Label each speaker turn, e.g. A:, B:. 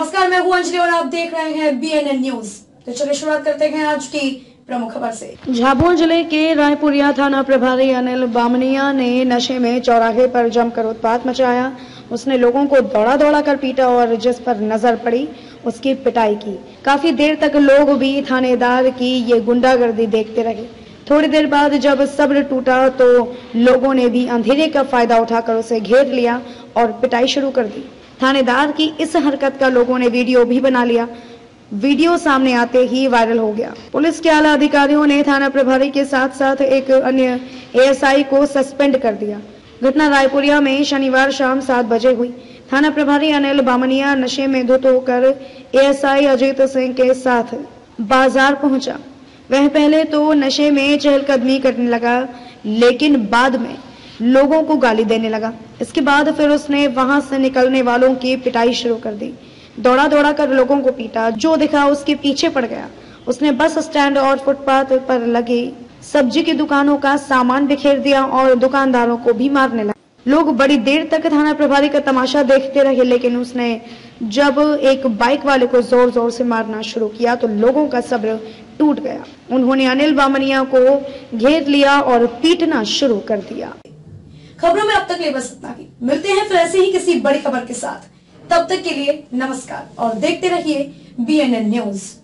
A: नमस्कार, मैं हूं अंजलि और आप देख रहे हैं BNN न्यूज। तो चलिए शुरुआत करते हैं आज की प्रमुख खबर से। झाबुआ जिले के रायपुरिया थाना प्रभारी अनिल बामनिया ने नशे में चौराहे पर जमकर उत्पात मचाया। उसने लोगों को दौड़ा दौड़ा कर पीटा और जिस पर नजर पड़ी उसकी पिटाई की। काफी देर तक लोग भी थानेदार की ये गुंडागर्दी देखते रहे। थोड़ी देर बाद जब सब्र टूटा तो लोगों ने भी अंधेरे का फायदा उठाकर उसे घेर लिया और पिटाई शुरू कर दी। थानेदार की इस हरकत का लोगों ने वीडियो भी बना लिया। वीडियो सामने आते ही वायरल हो गया। पुलिस के आला अधिकारियों ने थाना प्रभारी के साथ साथ एक अन्य ASI को सस्पेंड कर दिया। घटना रायपुरिया में शनिवार शाम 7 बजे हुई। थाना प्रभारी अनिल बामनिया नशे में धुत होकर ASI अजीत सिंह के साथ बाजार पहुंचा। वह पहले तो नशे में चहलकदमी करने लगा, लेकिन बाद में लोगों को गाली देने लगा। इसके बाद फिर उसने वहां से निकलने वालों की पिटाई शुरू कर दी। दौड़ा दौड़ा कर लोगों को पीटा, जो दिखा उसके पीछे पड़ गया। उसने बस स्टैंड और फुटपाथ पर लगी सब्जी की दुकानों का सामान बिखेर दिया और दुकानदारों को भी मारने लगा। लोग बड़ी देर तक थाना प्रभारी का तमाशा देखते रहे, लेकिन उसने जब एक बाइक वाले को जोर जोर से मारना शुरू किया तो लोगों का सब्र टूट गया। उन्होंने अनिल बामनिया को घेर लिया और पीटना शुरू कर दिया। खबरों में अब तक ले बस इतना ही। मिलते हैं फिर ऐसे ही किसी बड़ी खबर के साथ। तब तक के लिए नमस्कार और देखते रहिए BNN न्यूज।